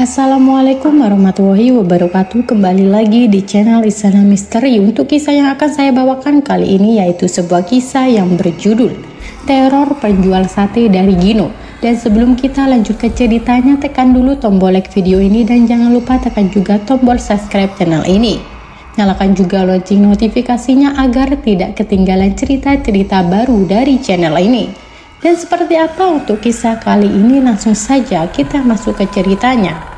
Assalamualaikum warahmatullahi wabarakatuh. Kembali lagi di channel Istana Misteri. Untuk kisah yang akan saya bawakan kali ini yaitu sebuah kisah yang berjudul Teror Penjual Sate dari Gino. Dan sebelum kita lanjut ke ceritanya, tekan dulu tombol like video ini dan jangan lupa tekan juga tombol subscribe channel ini. Nyalakan juga lonceng notifikasinya agar tidak ketinggalan cerita-cerita baru dari channel ini. Dan seperti apa untuk kisah kali ini, langsung saja kita masuk ke ceritanya.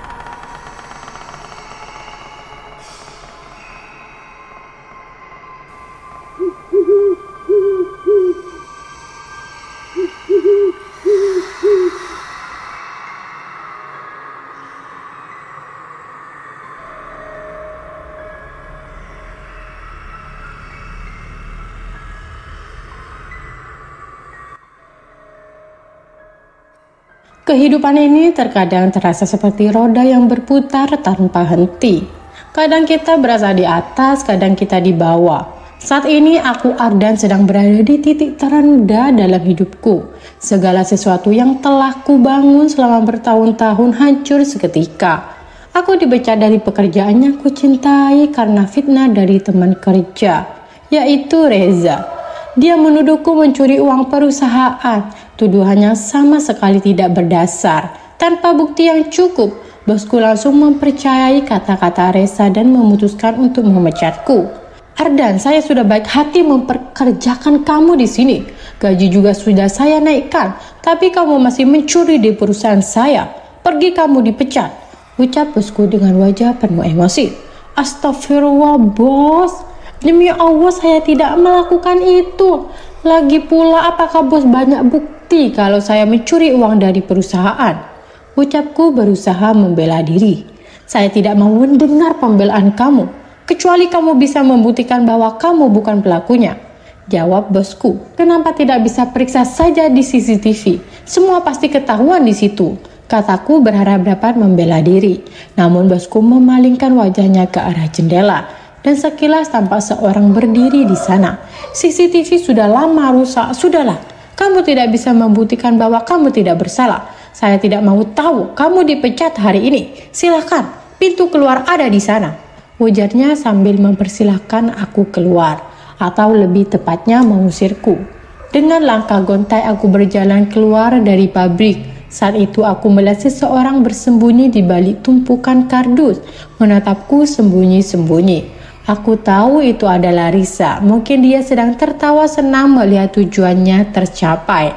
Kehidupan ini terkadang terasa seperti roda yang berputar tanpa henti. Kadang kita berasa di atas, kadang kita di bawah. Saat ini aku Ardan sedang berada di titik terendah dalam hidupku. Segala sesuatu yang telah kubangun selama bertahun-tahun hancur seketika. Aku dipecat dari pekerjaan yang kucintai karena fitnah dari teman kerja, yaitu Reza. Dia menuduhku mencuri uang perusahaan. Tuduhan yang sama sekali tidak berdasar. Tanpa bukti yang cukup, bosku langsung mempercayai kata-kata Reza dan memutuskan untuk memecatku. Ardan, saya sudah baik hati memperkerjakan kamu di sini. Gaji juga sudah saya naikkan, tapi kamu masih mencuri di perusahaan saya. Pergi, kamu dipecat, ucap bosku dengan wajah penuh emosi. Astagfirullah, bos. Demi Allah, saya tidak melakukan itu. Lagi pula, apakah bos banyak bukti kalau saya mencuri uang dari perusahaan? Ucapku berusaha membela diri. Saya tidak mau mendengar pembelaan kamu, kecuali kamu bisa membuktikan bahwa kamu bukan pelakunya. Jawab bosku. Kenapa tidak bisa periksa saja di CCTV? Semua pasti ketahuan di situ. Kataku berharap dapat membela diri. Namun bosku memalingkan wajahnya ke arah jendela. Dan sekilas tampak seorang berdiri di sana. CCTV sudah lama rusak. Sudahlah, kamu tidak bisa membuktikan bahwa kamu tidak bersalah. Saya tidak mau tahu kamu dipecat hari ini. Silakan, pintu keluar ada di sana, ujarnya sambil mempersilahkan aku keluar, atau lebih tepatnya mengusirku. Dengan langkah gontai aku berjalan keluar dari pabrik. Saat itu aku melihat seseorang bersembunyi di balik tumpukan kardus, menatapku sembunyi-sembunyi. Aku tahu itu adalah Risa. Mungkin dia sedang tertawa senang melihat tujuannya tercapai.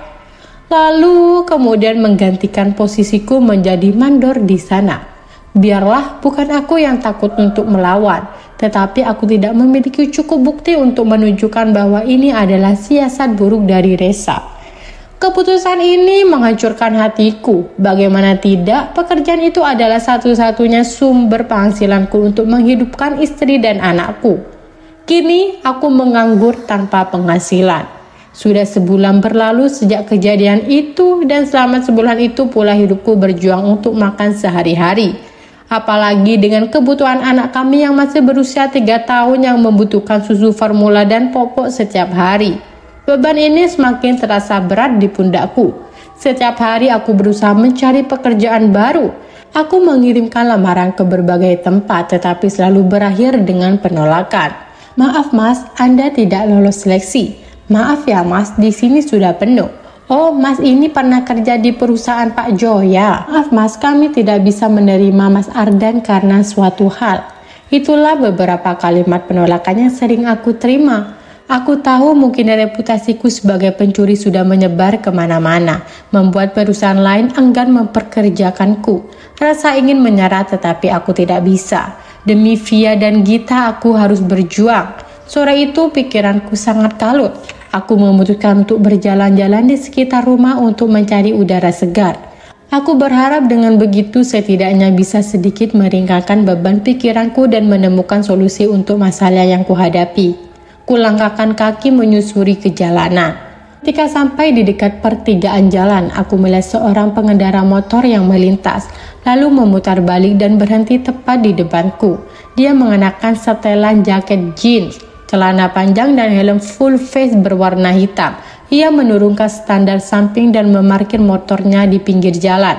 Lalu kemudian menggantikan posisiku menjadi mandor di sana. Biarlah, bukan aku yang takut untuk melawan, tetapi aku tidak memiliki cukup bukti untuk menunjukkan bahwa ini adalah siasat buruk dari Risa. Keputusan ini menghancurkan hatiku. Bagaimana tidak, pekerjaan itu adalah satu-satunya sumber penghasilanku untuk menghidupkan istri dan anakku. Kini aku menganggur tanpa penghasilan. Sudah sebulan berlalu sejak kejadian itu, dan selama sebulan itu pula hidupku berjuang untuk makan sehari-hari. Apalagi dengan kebutuhan anak kami yang masih berusia 3 tahun yang membutuhkan susu formula dan popok setiap hari. Beban ini semakin terasa berat di pundakku. Setiap hari aku berusaha mencari pekerjaan baru. Aku mengirimkan lamaran ke berbagai tempat, tetapi selalu berakhir dengan penolakan. Maaf mas, Anda tidak lolos seleksi. Maaf ya mas, di sini sudah penuh. Oh mas, ini pernah kerja di perusahaan Pak Joya. Maaf mas, kami tidak bisa menerima mas Ardan karena suatu hal. Itulah beberapa kalimat penolakan yang sering aku terima. Aku tahu mungkin reputasiku sebagai pencuri sudah menyebar kemana-mana, membuat perusahaan lain enggan memperkerjakanku. Rasa ingin menyerah tetapi aku tidak bisa. Demi Via dan Gita aku harus berjuang. Sore itu pikiranku sangat kalut. Aku memutuskan untuk berjalan-jalan di sekitar rumah untuk mencari udara segar. Aku berharap dengan begitu setidaknya bisa sedikit meringankan beban pikiranku dan menemukan solusi untuk masalah yang kuhadapi. Kulangkahkan kaki menyusuri ke jalanan. Ketika sampai di dekat pertigaan jalan, aku melihat seorang pengendara motor yang melintas, lalu memutar balik dan berhenti tepat di depanku. Dia mengenakan setelan jaket jeans, celana panjang dan helm full face berwarna hitam. Ia menurunkan standar samping dan memarkir motornya di pinggir jalan.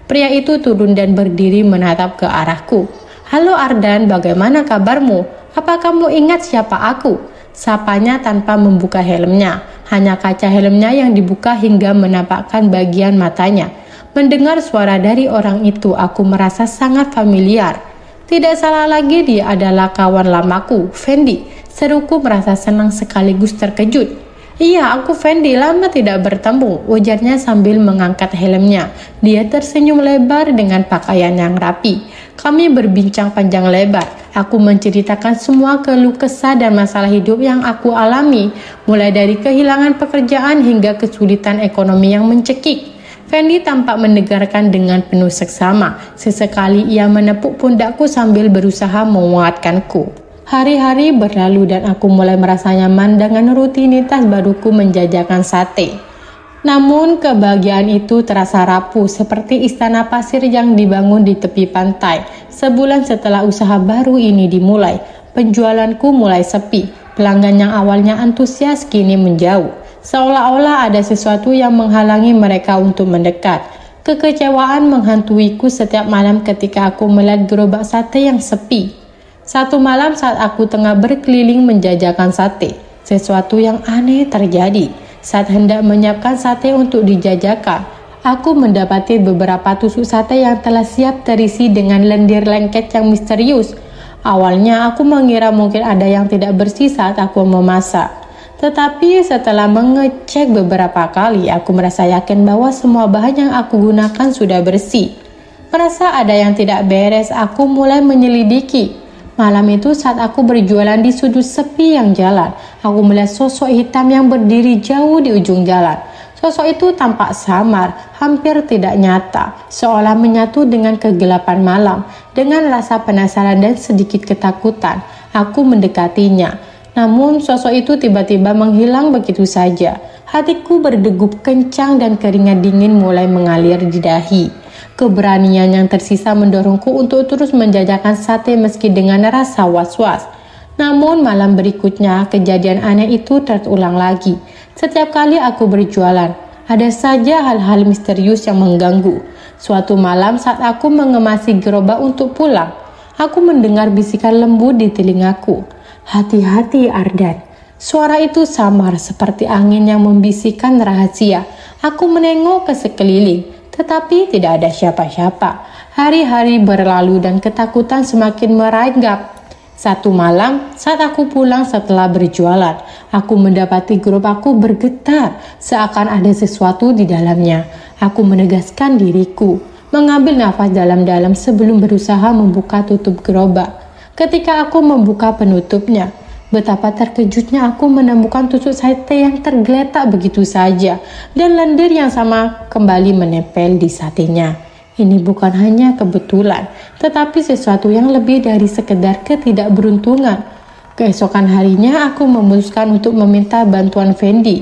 Pria itu turun dan berdiri menatap ke arahku. "Halo Ardan, bagaimana kabarmu? Apa kamu ingat siapa aku?" Sapanya tanpa membuka helmnya. Hanya kaca helmnya yang dibuka hingga menampakkan bagian matanya. Mendengar suara dari orang itu, aku merasa sangat familiar. Tidak salah lagi, dia adalah kawan lamaku, Fendi. Seruku merasa senang sekaligus terkejut. "Iya, aku Fendi, lama tidak bertemu," ujarnya sambil mengangkat helmnya. Dia tersenyum lebar dengan pakaian yang rapi. Kami berbincang panjang lebar. Aku menceritakan semua keluh kesah dan masalah hidup yang aku alami, mulai dari kehilangan pekerjaan hingga kesulitan ekonomi yang mencekik. Fendi tampak mendengarkan dengan penuh seksama. Sesekali ia menepuk pundakku sambil berusaha menguatkanku. Hari-hari berlalu dan aku mulai merasa nyaman dengan rutinitas baruku menjajakan sate. Namun kebahagiaan itu terasa rapuh seperti istana pasir yang dibangun di tepi pantai. Sebulan setelah usaha baru ini dimulai, penjualanku mulai sepi. Pelanggan yang awalnya antusias kini menjauh. Seolah-olah ada sesuatu yang menghalangi mereka untuk mendekat. Kekecewaan menghantuiku setiap malam ketika aku melihat gerobak sate yang sepi. Satu malam saat aku tengah berkeliling menjajakan sate, sesuatu yang aneh terjadi. Saat hendak menyiapkan sate untuk dijajakan, aku mendapati beberapa tusuk sate yang telah siap terisi dengan lendir lengket yang misterius. Awalnya aku mengira mungkin ada yang tidak bersih saat aku memasak. Tetapi setelah mengecek beberapa kali, aku merasa yakin bahwa semua bahan yang aku gunakan sudah bersih. Merasa ada yang tidak beres, aku mulai menyelidiki. Malam itu saat aku berjualan di sudut sepi yang jalan, aku melihat sosok hitam yang berdiri jauh di ujung jalan. Sosok itu tampak samar, hampir tidak nyata, seolah menyatu dengan kegelapan malam. Dengan rasa penasaran dan sedikit ketakutan, aku mendekatinya. Namun sosok itu tiba-tiba menghilang begitu saja. Hatiku berdegup kencang dan keringat dingin mulai mengalir di dahi. Keberanian yang tersisa mendorongku untuk terus menjajakan sate meski dengan rasa was-was. Namun malam berikutnya kejadian aneh itu terulang lagi. Setiap kali aku berjualan, ada saja hal-hal misterius yang mengganggu. Suatu malam saat aku mengemasi gerobak untuk pulang, aku mendengar bisikan lembut di telingaku. "Hati-hati Ardan." Suara itu samar seperti angin yang membisikkan rahasia. Aku menengok ke sekeliling, tetapi tidak ada siapa-siapa. Hari-hari berlalu dan ketakutan semakin meranggap. Satu malam, saat aku pulang setelah berjualan, aku mendapati gerobakku bergetar, seakan ada sesuatu di dalamnya. Aku menegaskan diriku, mengambil nafas dalam-dalam sebelum berusaha membuka tutup gerobak. Ketika aku membuka penutupnya, betapa terkejutnya aku menemukan tusuk sate yang tergeletak begitu saja dan lendir yang sama kembali menempel di satenya. Ini bukan hanya kebetulan, tetapi sesuatu yang lebih dari sekedar ketidakberuntungan. Keesokan harinya aku memutuskan untuk meminta bantuan Fendi.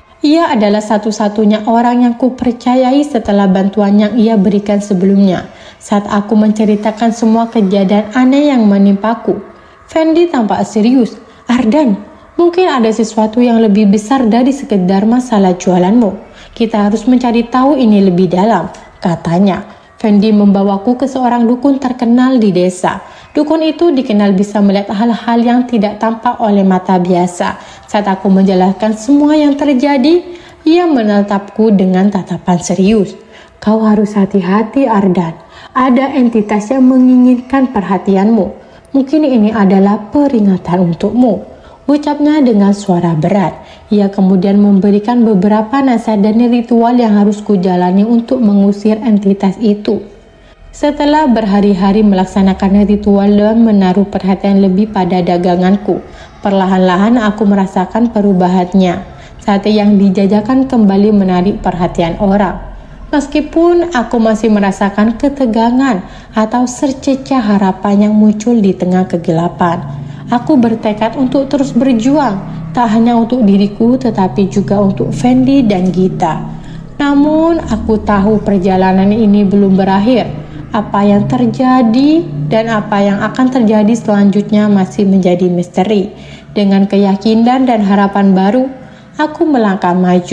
Ia adalah satu-satunya orang yang kupercayai setelah bantuan yang ia berikan sebelumnya. Saat aku menceritakan semua kejadian aneh yang menimpaku, Fendi tampak serius. "Ardan, mungkin ada sesuatu yang lebih besar dari sekedar masalah jualanmu. Kita harus mencari tahu ini lebih dalam," katanya. Fendi membawaku ke seorang dukun terkenal di desa. Dukun itu dikenal bisa melihat hal-hal yang tidak tampak oleh mata biasa. Saat aku menjelaskan semua yang terjadi, ia menatapku dengan tatapan serius. "Kau harus hati-hati Ardan. Ada entitas yang menginginkan perhatianmu. Mungkin ini adalah peringatan untukmu," ucapnya dengan suara berat. Ia kemudian memberikan beberapa nasihat dan ritual yang harus kujalani untuk mengusir entitas itu. Setelah berhari-hari melaksanakan ritual dan menaruh perhatian lebih pada daganganku, perlahan-lahan aku merasakan perubahannya. Sate yang dijajakan kembali menarik perhatian orang. Meskipun aku masih merasakan ketegangan atau secercah harapan yang muncul di tengah kegelapan, aku bertekad untuk terus berjuang, tak hanya untuk diriku tetapi juga untuk Fendi dan Gita. Namun aku tahu perjalanan ini belum berakhir. Apa yang terjadi dan apa yang akan terjadi selanjutnya masih menjadi misteri. Dengan keyakinan dan harapan baru, aku melangkah maju.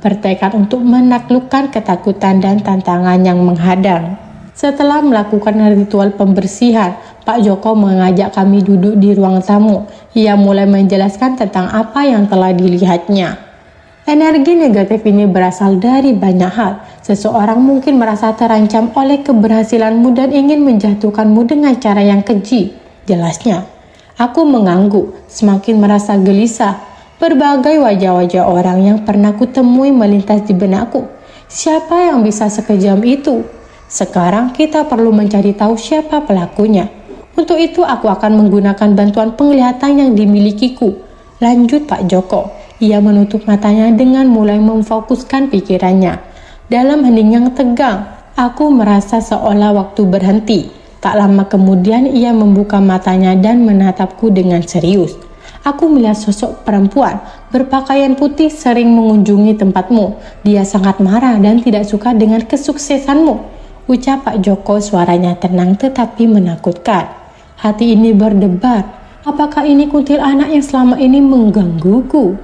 bertekad untuk menaklukkan ketakutan dan tantangan yang menghadang. Setelah melakukan ritual pembersihan, Pak Joko mengajak kami duduk di ruang tamu. Ia mulai menjelaskan tentang apa yang telah dilihatnya. Energi negatif ini berasal dari banyak hal. Seseorang mungkin merasa terancam oleh keberhasilanmu dan ingin menjatuhkanmu dengan cara yang keji, jelasnya. Aku mengangguk, semakin merasa gelisah. Berbagai wajah-wajah orang yang pernah kutemui melintas di benakku. Siapa yang bisa sekejam itu? Sekarang kita perlu mencari tahu siapa pelakunya. Untuk itu aku akan menggunakan bantuan penglihatan yang dimilikiku. Lanjut Pak Joko. Ia menutup matanya dengan mulai memfokuskan pikirannya. Dalam hening yang tegang, aku merasa seolah waktu berhenti. Tak lama kemudian ia membuka matanya dan menatapku dengan serius. Aku melihat sosok perempuan berpakaian putih sering mengunjungi tempatmu. Dia sangat marah dan tidak suka dengan kesuksesanmu. Ucap Pak Joko, suaranya tenang tetapi menakutkan. Hati ini berdebar. Apakah ini kuntilanak yang selama ini menggangguku?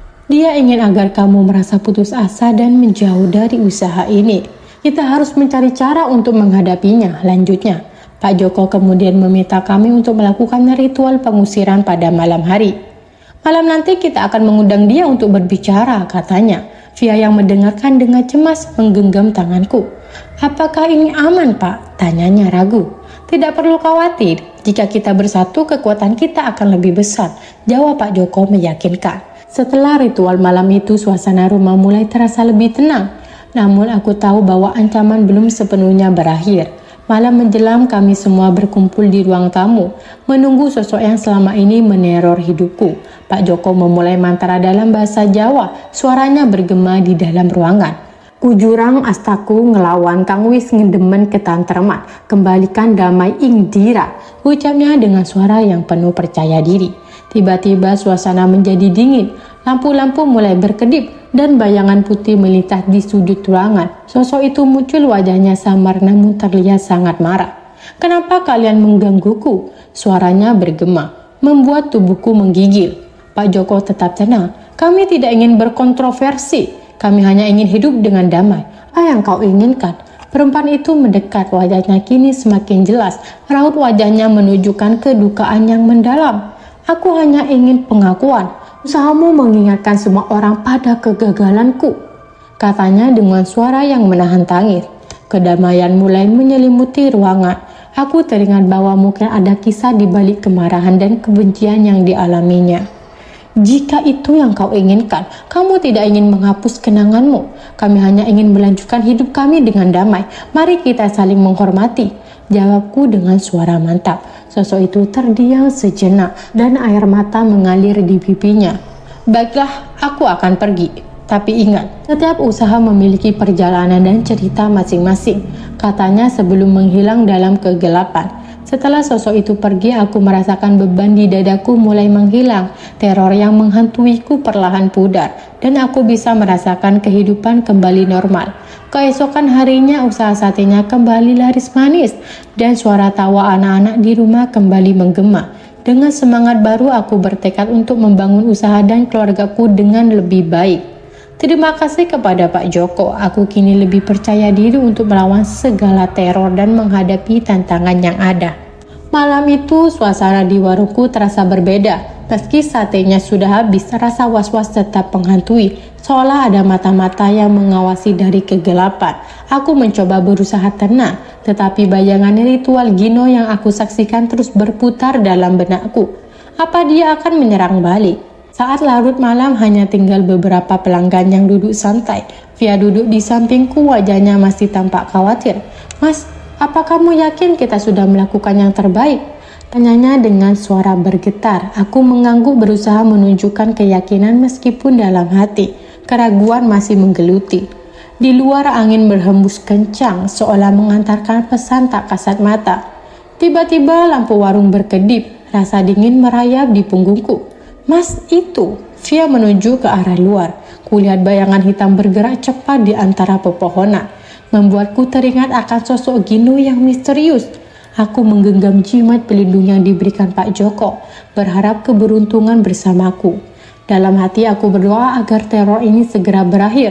Dia ingin agar kamu merasa putus asa dan menjauh dari usaha ini. Kita harus mencari cara untuk menghadapinya, lanjutnya. Pak Joko kemudian meminta kami untuk melakukan ritual pengusiran pada malam hari. Malam nanti kita akan mengundang dia untuk berbicara, katanya. Via yang mendengarkan dengan cemas menggenggam tanganku. Apakah ini aman, Pak? Tanyanya ragu. Tidak perlu khawatir, jika kita bersatu kekuatan kita akan lebih besar, jawab Pak Joko meyakinkan. Setelah ritual malam itu, suasana rumah mulai terasa lebih tenang. Namun aku tahu bahwa ancaman belum sepenuhnya berakhir. Malam menjelang kami semua berkumpul di ruang tamu, menunggu sosok yang selama ini meneror hidupku. Pak Joko memulai mantra dalam bahasa Jawa, suaranya bergema di dalam ruangan. Kujurang astaku ngelawan kang wis ngedemen ketantreman, kembalikan damai ing dira, ucapnya dengan suara yang penuh percaya diri. Tiba-tiba suasana menjadi dingin, lampu-lampu mulai berkedip dan bayangan putih melintas di sudut ruangan. Sosok itu muncul, wajahnya samar namun terlihat sangat marah. Kenapa kalian menggangguku? Suaranya bergema, membuat tubuhku menggigil. Pak Joko tetap tenang. Kami tidak ingin berkontroversi. Kami hanya ingin hidup dengan damai. Apa yang kau inginkan? Perempuan itu mendekat, wajahnya kini semakin jelas. Raut wajahnya menunjukkan kedukaan yang mendalam. Aku hanya ingin pengakuan. Usahamu mengingatkan semua orang pada kegagalanku, katanya dengan suara yang menahan tangis. Kedamaian mulai menyelimuti ruangan. Aku teringat bahwa mungkin ada kisah di balik kemarahan dan kebencian yang dialaminya. Jika itu yang kau inginkan, kamu tidak ingin menghapus kenanganmu. Kami hanya ingin melanjutkan hidup kami dengan damai. Mari kita saling menghormati, jawabku dengan suara mantap. Sosok itu terdiam sejenak dan air mata mengalir di pipinya. Baiklah, aku akan pergi. Tapi ingat, setiap usaha memiliki perjalanan dan cerita masing-masing, katanya sebelum menghilang dalam kegelapan. Setelah sosok itu pergi, aku merasakan beban di dadaku mulai menghilang. Teror yang menghantuiku perlahan pudar, dan aku bisa merasakan kehidupan kembali normal. Keesokan harinya, usaha satenya kembali laris manis, dan suara tawa anak-anak di rumah kembali menggema. Dengan semangat baru, aku bertekad untuk membangun usaha dan keluargaku dengan lebih baik. Terima kasih kepada Pak Joko, aku kini lebih percaya diri untuk melawan segala teror dan menghadapi tantangan yang ada. Malam itu, suasana di warungku terasa berbeda. Meski satenya sudah habis, rasa was-was tetap menghantui, seolah ada mata-mata yang mengawasi dari kegelapan. Aku mencoba berusaha tenang, tetapi bayangan ritual Gino yang aku saksikan terus berputar dalam benakku. Apa dia akan menyerang balik? Saat larut malam, hanya tinggal beberapa pelanggan yang duduk santai. Via duduk di sampingku, wajahnya masih tampak khawatir. Mas, apa kamu yakin kita sudah melakukan yang terbaik? Tanyanya dengan suara bergetar. Aku mengangguk, berusaha menunjukkan keyakinan meskipun dalam hati keraguan masih menggeluti. Di luar angin berhembus kencang, seolah mengantarkan pesan tak kasat mata. Tiba-tiba lampu warung berkedip, rasa dingin merayap di punggungku. Mas, itu, Via menuju ke arah luar. Kulihat bayangan hitam bergerak cepat di antara pepohonan, membuatku teringat akan sosok Gino yang misterius. Aku menggenggam jimat pelindung yang diberikan Pak Joko, berharap keberuntungan bersamaku. Dalam hati aku berdoa agar teror ini segera berakhir.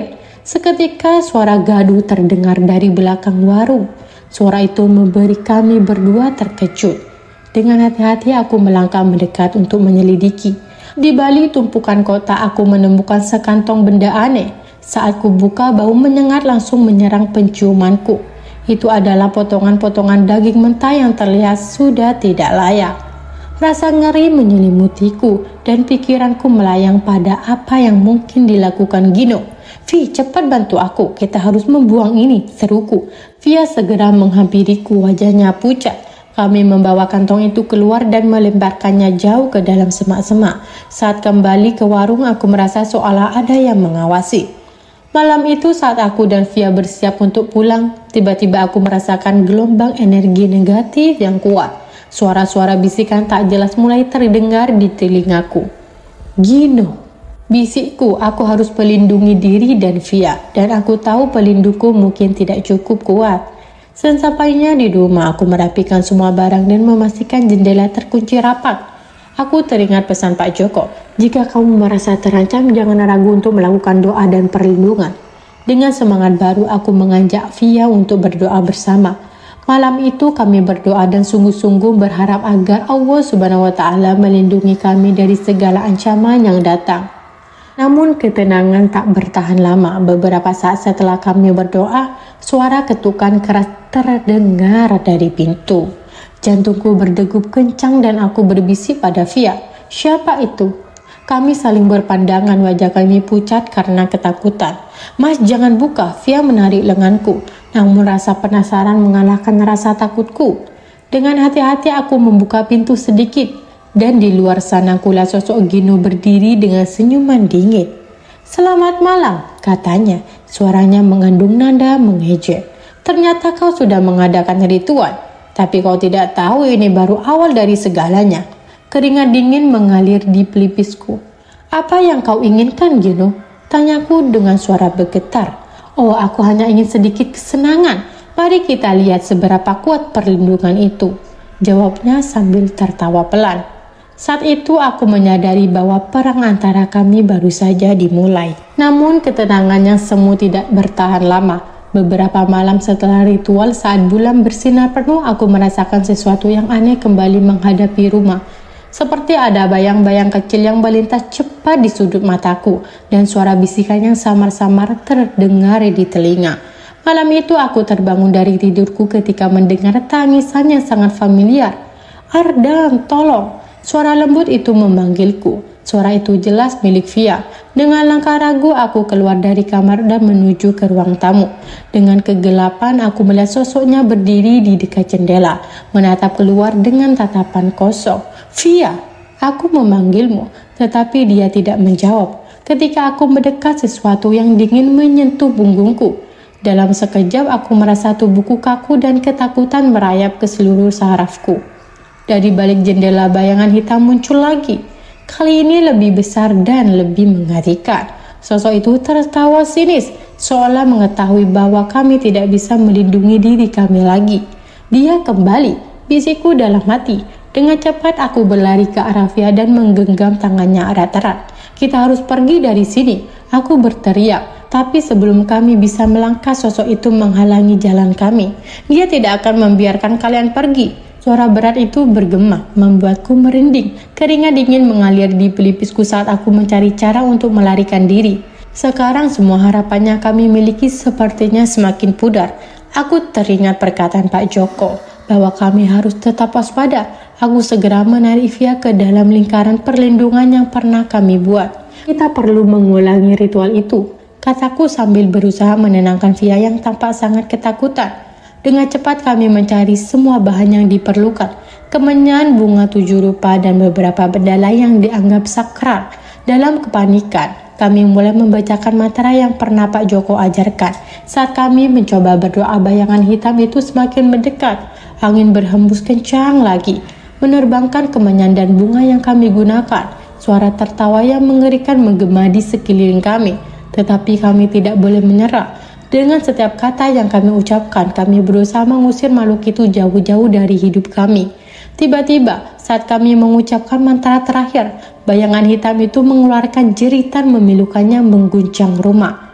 Seketika suara gaduh terdengar dari belakang warung. Suara itu memberi kami berdua terkejut. Dengan hati-hati aku melangkah mendekat untuk menyelidiki. Di balik tumpukan kotak aku menemukan sekantong benda aneh. Saat ku buka, bau menyengat langsung menyerang penciumanku. Itu adalah potongan-potongan daging mentah yang terlihat sudah tidak layak. Rasa ngeri menyelimutiku dan pikiranku melayang pada apa yang mungkin dilakukan Gino. "Vi, cepat bantu aku, kita harus membuang ini," seruku. Via segera menghampiriku, wajahnya pucat. Kami membawa kantong itu keluar dan melemparkannya jauh ke dalam semak-semak. Saat kembali ke warung, aku merasa seolah ada yang mengawasi. Malam itu saat aku dan Via bersiap untuk pulang, tiba-tiba aku merasakan gelombang energi negatif yang kuat. Suara-suara bisikan tak jelas mulai terdengar di telingaku. "Gino," bisikku, "aku harus pelindungi diri dan Via, dan aku tahu pelindungku mungkin tidak cukup kuat." Sesampainya di rumah, aku merapikan semua barang dan memastikan jendela terkunci rapat. Aku teringat pesan Pak Joko, "Jika kamu merasa terancam, jangan ragu untuk melakukan doa dan perlindungan." Dengan semangat baru, aku mengajak Via untuk berdoa bersama. Malam itu kami berdoa dan sungguh-sungguh berharap agar Allah Subhanahu wa Ta'ala melindungi kami dari segala ancaman yang datang. Namun ketenangan tak bertahan lama. Beberapa saat setelah kami berdoa, suara ketukan keras terdengar dari pintu. Jantungku berdegup kencang dan aku berbisik pada Via, "Siapa itu?" Kami saling berpandangan, wajah kami pucat karena ketakutan. "Mas, jangan buka," Via menarik lenganku. Namun rasa penasaran mengalahkan rasa takutku. Dengan hati-hati aku membuka pintu sedikit. Dan di luar sana kulihat sosok Gino berdiri dengan senyuman dingin. "Selamat malam," katanya. Suaranya mengandung nada mengejek. "Ternyata kau sudah mengadakan ritual. Tapi kau tidak tahu ini baru awal dari segalanya." Keringat dingin mengalir di pelipisku. "Apa yang kau inginkan, Gino?" tanyaku dengan suara bergetar. "Oh, aku hanya ingin sedikit kesenangan. Mari kita lihat seberapa kuat perlindungan itu," jawabnya sambil tertawa pelan. Saat itu aku menyadari bahwa perang antara kami baru saja dimulai. Namun ketenangan yang semu tidak bertahan lama. Beberapa malam setelah ritual, saat bulan bersinar penuh, aku merasakan sesuatu yang aneh kembali menghadapi rumah. Seperti ada bayang-bayang kecil yang melintas cepat di sudut mataku dan suara bisikan yang samar-samar terdengar di telinga. Malam itu aku terbangun dari tidurku ketika mendengar tangisan yang sangat familiar. "Ardan, tolong!" Suara lembut itu memanggilku. Suara itu jelas milik Via. Dengan langkah ragu aku keluar dari kamar dan menuju ke ruang tamu. Dengan kegelapan aku melihat sosoknya berdiri di dekat jendela, menatap keluar dengan tatapan kosong. "Via," aku memanggilmu, tetapi dia tidak menjawab. Ketika aku mendekat, sesuatu yang dingin menyentuh punggungku. Dalam sekejap aku merasa tubuhku kaku dan ketakutan merayap ke seluruh sarafku. Dari balik jendela bayangan hitam muncul lagi. Kali ini lebih besar dan lebih mengerikan. Sosok itu tertawa sinis, seolah mengetahui bahwa kami tidak bisa melindungi diri kami lagi. "Dia kembali," bisikku dalam hati. Dengan cepat aku berlari ke arah Via dan menggenggam tangannya erat-erat. "Kita harus pergi dari sini," aku berteriak. Tapi sebelum kami bisa melangkah, sosok itu menghalangi jalan kami. "Dia tidak akan membiarkan kalian pergi." Suara berat itu bergema, membuatku merinding. Keringat dingin mengalir di pelipisku saat aku mencari cara untuk melarikan diri. Sekarang semua harapannya kami miliki sepertinya semakin pudar. Aku teringat perkataan Pak Joko bahwa kami harus tetap waspada. Aku segera menarik Via ke dalam lingkaran perlindungan yang pernah kami buat. "Kita perlu mengulangi ritual itu," kataku sambil berusaha menenangkan Via yang tampak sangat ketakutan. Dengan cepat kami mencari semua bahan yang diperlukan, kemenyan, bunga 7 rupa, dan beberapa benda lain yang dianggap sakral. Dalam kepanikan, kami mulai membacakan mantra yang pernah Pak Joko ajarkan. Saat kami mencoba berdoa, bayangan hitam itu semakin mendekat. Angin berhembus kencang lagi, menerbangkan kemenyan dan bunga yang kami gunakan. Suara tertawa yang mengerikan menggema di sekeliling kami, tetapi kami tidak boleh menyerah. Dengan setiap kata yang kami ucapkan, kami berusaha mengusir makhluk itu jauh-jauh dari hidup kami. Tiba-tiba, saat kami mengucapkan mantra terakhir, bayangan hitam itu mengeluarkan jeritan memilukannya mengguncang rumah.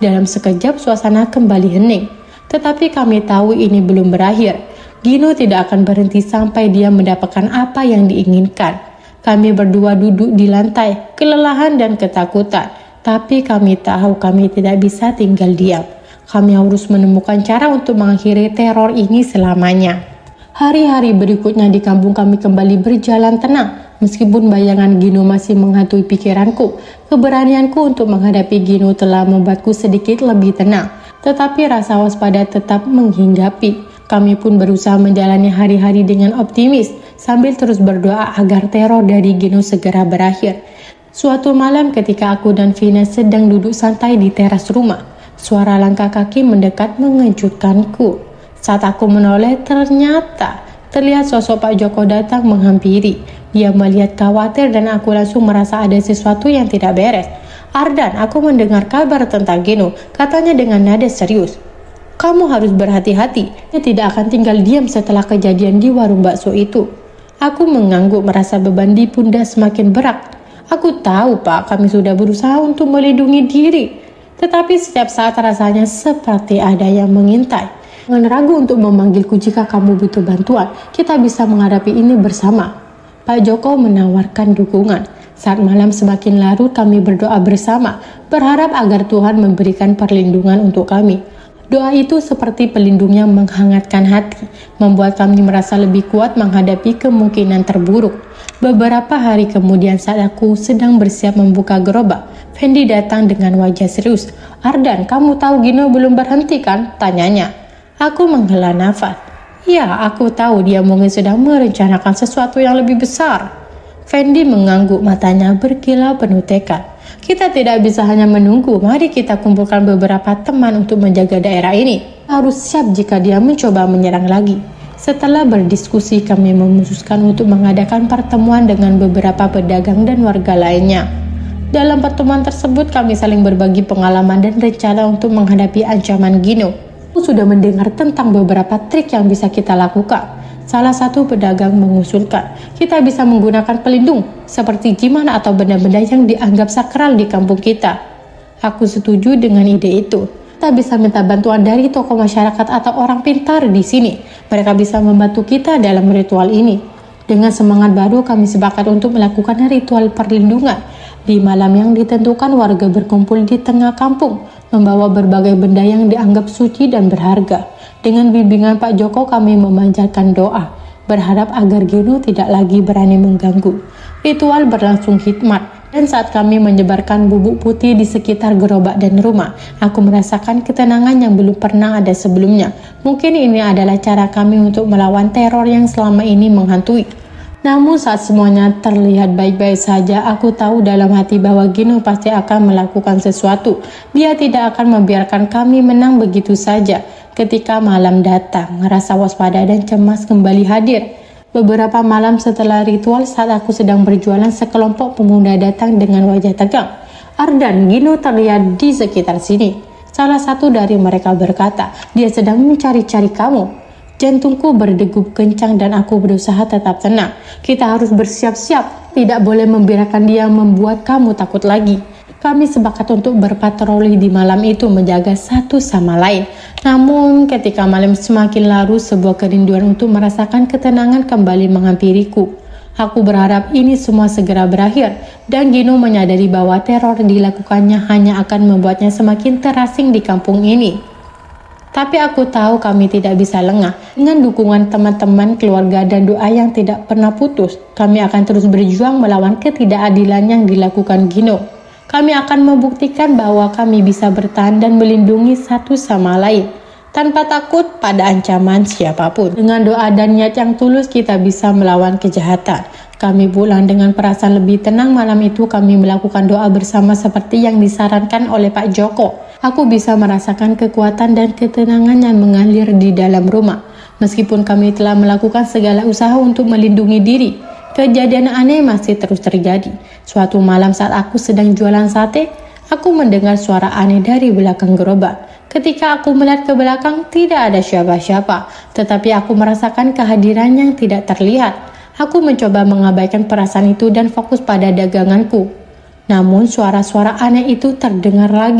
Dalam sekejap suasana kembali hening. Tetapi kami tahu ini belum berakhir. Gino tidak akan berhenti sampai dia mendapatkan apa yang diinginkan. Kami berdua duduk di lantai, kelelahan dan ketakutan. Tapi kami tahu kami tidak bisa tinggal diam. Kami harus menemukan cara untuk mengakhiri teror ini selamanya. Hari-hari berikutnya di kampung kami kembali berjalan tenang. Meskipun bayangan Gino masih menghantui pikiranku, keberanianku untuk menghadapi Gino telah membuatku sedikit lebih tenang. Tetapi rasa waspada tetap menghinggapi. Kami pun berusaha menjalani hari-hari dengan optimis, sambil terus berdoa agar teror dari Gino segera berakhir. Suatu malam ketika aku dan Vina sedang duduk santai di teras rumah, suara langkah kaki mendekat mengejutkanku. Saat aku menoleh, ternyata terlihat sosok Pak Joko datang menghampiri. Dia melihat khawatir dan aku langsung merasa ada sesuatu yang tidak beres. "Ardan, aku mendengar kabar tentang Gino," katanya dengan nada serius. "Kamu harus berhati-hati, dia tidak akan tinggal diam setelah kejadian di warung bakso itu." Aku mengangguk, merasa beban di pundak semakin berat. "Aku tahu Pak, kami sudah berusaha untuk melindungi diri. Tetapi setiap saat rasanya seperti ada yang mengintai. Jangan ragu untuk memanggilku jika kamu butuh bantuan. Kita bisa menghadapi ini bersama." Pak Joko menawarkan dukungan. Saat malam semakin larut, kami berdoa bersama, berharap agar Tuhan memberikan perlindungan untuk kami. Doa itu seperti pelindung yang menghangatkan hati, membuat kami merasa lebih kuat menghadapi kemungkinan terburuk. Beberapa hari kemudian saat aku sedang bersiap membuka gerobak, Fendi datang dengan wajah serius. "Ardan, kamu tahu Gino belum berhenti kan?" tanyanya. Aku menghela nafas. "Ya, aku tahu dia mungkin sedang merencanakan sesuatu yang lebih besar." Fendi mengangguk, matanya berkilau penuh tekad. "Kita tidak bisa hanya menunggu, mari kita kumpulkan beberapa teman untuk menjaga daerah ini. Harus siap jika dia mencoba menyerang lagi." Setelah berdiskusi, kami memutuskan untuk mengadakan pertemuan dengan beberapa pedagang dan warga lainnya. Dalam pertemuan tersebut, kami saling berbagi pengalaman dan rencana untuk menghadapi ancaman Gino. Aku sudah mendengar tentang beberapa trik yang bisa kita lakukan. Salah satu pedagang mengusulkan, kita bisa menggunakan pelindung seperti jimat atau benda-benda yang dianggap sakral di kampung kita. Aku setuju dengan ide itu. Kita bisa minta bantuan dari tokoh masyarakat atau orang pintar di sini. Mereka bisa membantu kita dalam ritual ini. Dengan semangat baru, kami sepakat untuk melakukan ritual perlindungan. Di malam yang ditentukan, warga berkumpul di tengah kampung, membawa berbagai benda yang dianggap suci dan berharga. Dengan bimbingan Pak Joko, kami memanjatkan doa, berharap agar Gino tidak lagi berani mengganggu. Ritual berlangsung hikmat, dan saat kami menyebarkan bubuk putih di sekitar gerobak dan rumah, aku merasakan ketenangan yang belum pernah ada sebelumnya. Mungkin ini adalah cara kami untuk melawan teror yang selama ini menghantui. Namun saat semuanya terlihat baik-baik saja, aku tahu dalam hati bahwa Gino pasti akan melakukan sesuatu. Dia tidak akan membiarkan kami menang begitu saja. Ketika malam datang, rasa waspada dan cemas kembali hadir. Beberapa malam setelah ritual, saat aku sedang berjualan, sekelompok pemuda datang dengan wajah tegang. "Ardan, Gino terlihat di sekitar sini." Salah satu dari mereka berkata, "Dia sedang mencari-cari kamu." Jantungku berdegup kencang dan aku berusaha tetap tenang. Kita harus bersiap-siap, tidak boleh membiarkan dia membuat kamu takut lagi. Kami sepakat untuk berpatroli di malam itu, menjaga satu sama lain. Namun ketika malam semakin larut, sebuah kerinduan untuk merasakan ketenangan kembali menghampiriku. Aku berharap ini semua segera berakhir, dan Gino menyadari bahwa teror dilakukannya hanya akan membuatnya semakin terasing di kampung ini. Tapi aku tahu kami tidak bisa lengah. Dengan dukungan teman-teman, keluarga, dan doa yang tidak pernah putus, kami akan terus berjuang melawan ketidakadilan yang dilakukan Gino. Kami akan membuktikan bahwa kami bisa bertahan dan melindungi satu sama lain, tanpa takut pada ancaman siapapun. Dengan doa dan niat yang tulus, kita bisa melawan kejahatan. Kami pulang dengan perasaan lebih tenang. Malam itu kami melakukan doa bersama seperti yang disarankan oleh Pak Joko. Aku bisa merasakan kekuatan dan ketenangan yang mengalir di dalam rumah. Meskipun kami telah melakukan segala usaha untuk melindungi diri, kejadian aneh masih terus terjadi. Suatu malam saat aku sedang jualan sate, aku mendengar suara aneh dari belakang gerobak. Ketika aku melihat ke belakang, tidak ada siapa-siapa, tetapi aku merasakan kehadiran yang tidak terlihat. Aku mencoba mengabaikan perasaan itu dan fokus pada daganganku. Namun suara-suara aneh itu terdengar lagi.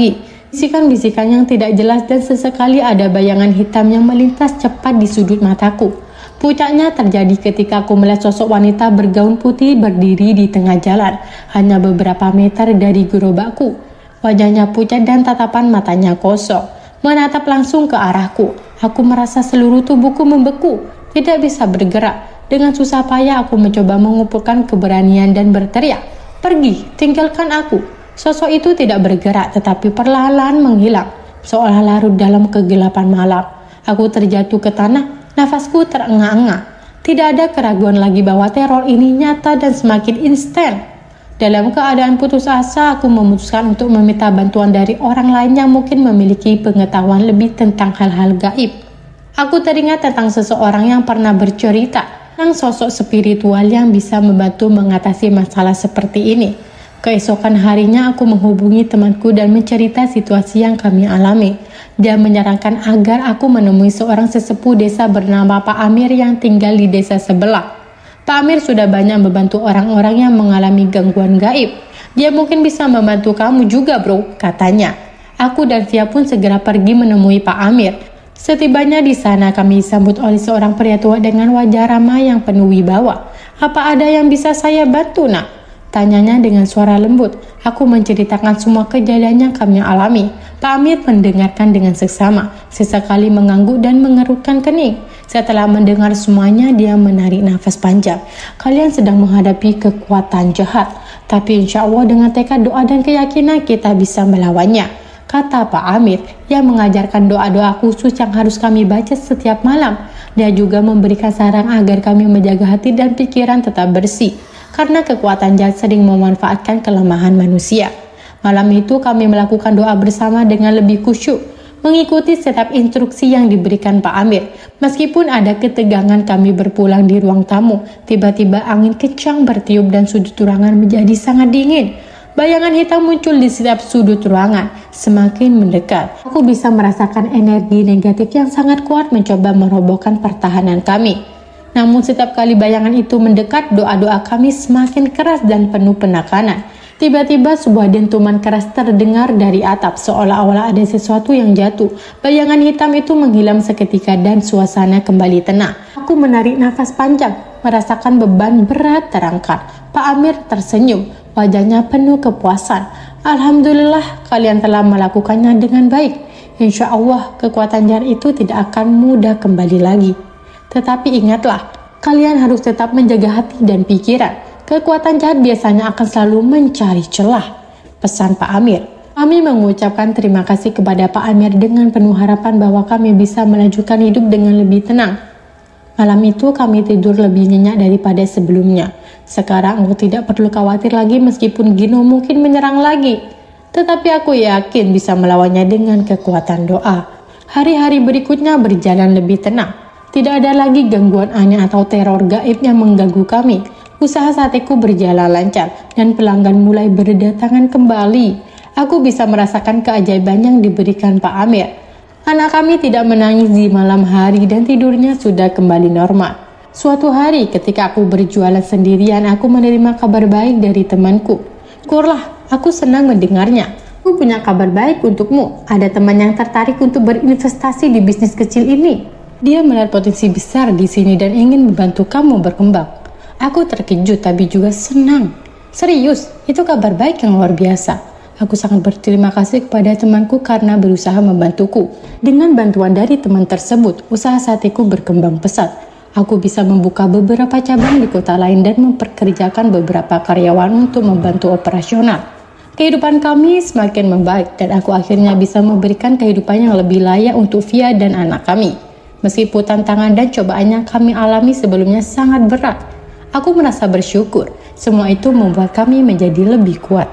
Bisikan-bisikan yang tidak jelas dan sesekali ada bayangan hitam yang melintas cepat di sudut mataku. Puncaknya terjadi ketika aku melihat sosok wanita bergaun putih berdiri di tengah jalan, hanya beberapa meter dari gerobakku. Wajahnya pucat dan tatapan matanya kosong, menatap langsung ke arahku. Aku merasa seluruh tubuhku membeku, tidak bisa bergerak. Dengan susah payah aku mencoba mengumpulkan keberanian dan berteriak, "Pergi, tinggalkan aku." Sosok itu tidak bergerak tetapi perlahan-lahan menghilang, seolah larut dalam kegelapan malam. Aku terjatuh ke tanah, nafasku terengah-engah. Tidak ada keraguan lagi bahwa teror ini nyata dan semakin instan. Dalam keadaan putus asa, aku memutuskan untuk meminta bantuan dari orang lain yang mungkin memiliki pengetahuan lebih tentang hal-hal gaib. Aku teringat tentang seseorang yang pernah bercerita tentang sosok spiritual yang bisa membantu mengatasi masalah seperti ini. Keesokan harinya aku menghubungi temanku dan mencerita situasi yang kami alami. Dia menyarankan agar aku menemui seorang sesepuh desa bernama Pak Amir yang tinggal di desa sebelah. Pak Amir sudah banyak membantu orang-orang yang mengalami gangguan gaib. Dia mungkin bisa membantu kamu juga, bro, katanya. Aku dan Via pun segera pergi menemui Pak Amir. Setibanya di sana kami disambut oleh seorang pria tua dengan wajah ramah yang penuh wibawa. "Apa ada yang bisa saya bantu, nak?" tanyanya dengan suara lembut. Aku menceritakan semua kejadian yang kami alami. Pak Amir mendengarkan dengan seksama, sesekali mengangguk dan mengerutkan kening. Setelah mendengar semuanya, dia menarik nafas panjang. "Kalian sedang menghadapi kekuatan jahat, tapi insya Allah dengan tekad doa dan keyakinan kita bisa melawannya," kata Pak Amir yang mengajarkan doa-doa khusus yang harus kami baca setiap malam. Dia juga memberikan saran agar kami menjaga hati dan pikiran tetap bersih, karena kekuatan jahat sering memanfaatkan kelemahan manusia. Malam itu kami melakukan doa bersama dengan lebih khusyuk, mengikuti setiap instruksi yang diberikan Pak Amir. Meskipun ada ketegangan kami berpulang di ruang tamu, tiba-tiba angin kencang bertiup dan sudut ruangan menjadi sangat dingin. Bayangan hitam muncul di setiap sudut ruangan, semakin mendekat. Aku bisa merasakan energi negatif yang sangat kuat mencoba merobohkan pertahanan kami. Namun setiap kali bayangan itu mendekat, doa-doa kami semakin keras dan penuh penekanan. Tiba-tiba sebuah dentuman keras terdengar dari atap, seolah-olah ada sesuatu yang jatuh. Bayangan hitam itu menghilang seketika dan suasana kembali tenang. Aku menarik nafas panjang, merasakan beban berat terangkat. Pak Amir tersenyum, wajahnya penuh kepuasan. "Alhamdulillah, kalian telah melakukannya dengan baik. Insya Allah kekuatan jahat itu tidak akan mudah kembali lagi. Tetapi ingatlah, kalian harus tetap menjaga hati dan pikiran. Kekuatan jahat biasanya akan selalu mencari celah," pesan Pak Amir. Kami mengucapkan terima kasih kepada Pak Amir dengan penuh harapan bahwa kami bisa melanjutkan hidup dengan lebih tenang. Malam itu kami tidur lebih nyenyak daripada sebelumnya. Sekarang aku tidak perlu khawatir lagi meskipun Gino mungkin menyerang lagi. Tetapi aku yakin bisa melawannya dengan kekuatan doa. Hari-hari berikutnya berjalan lebih tenang. Tidak ada lagi gangguan aneh atau teror gaib yang mengganggu kami. Usaha sateku berjalan lancar dan pelanggan mulai berdatangan kembali. Aku bisa merasakan keajaiban yang diberikan Pak Amir. Anak kami tidak menangis di malam hari dan tidurnya sudah kembali normal. Suatu hari ketika aku berjualan sendirian, aku menerima kabar baik dari temanku. "Syukurlah, aku senang mendengarnya. Aku punya kabar baik untukmu. Ada teman yang tertarik untuk berinvestasi di bisnis kecil ini. Dia melihat potensi besar di sini dan ingin membantu kamu berkembang." Aku terkejut tapi juga senang. "Serius, itu kabar baik yang luar biasa." Aku sangat berterima kasih kepada temanku karena berusaha membantuku. Dengan bantuan dari teman tersebut, usaha sateku berkembang pesat. Aku bisa membuka beberapa cabang di kota lain dan memperkerjakan beberapa karyawan untuk membantu operasional. Kehidupan kami semakin membaik dan aku akhirnya bisa memberikan kehidupan yang lebih layak untuk Via dan anak kami. Meskipun tantangan dan cobaan yang kami alami sebelumnya sangat berat, aku merasa bersyukur. Semua itu membuat kami menjadi lebih kuat.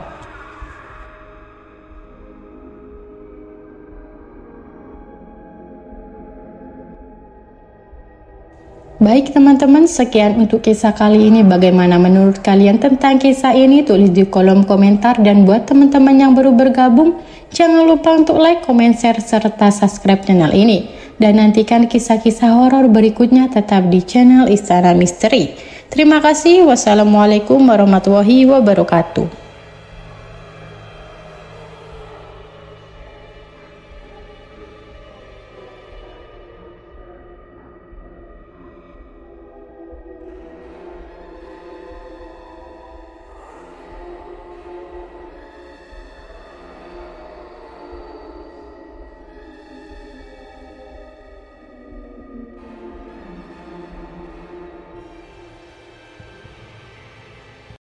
Baik teman-teman, sekian untuk kisah kali ini. Bagaimana menurut kalian tentang kisah ini? Tulis di kolom komentar. Dan buat teman-teman yang baru bergabung, jangan lupa untuk like, comment, share, serta subscribe channel ini. Dan nantikan kisah-kisah horor berikutnya tetap di channel Istana Misteri. Terima kasih. Wassalamualaikum warahmatullahi wabarakatuh.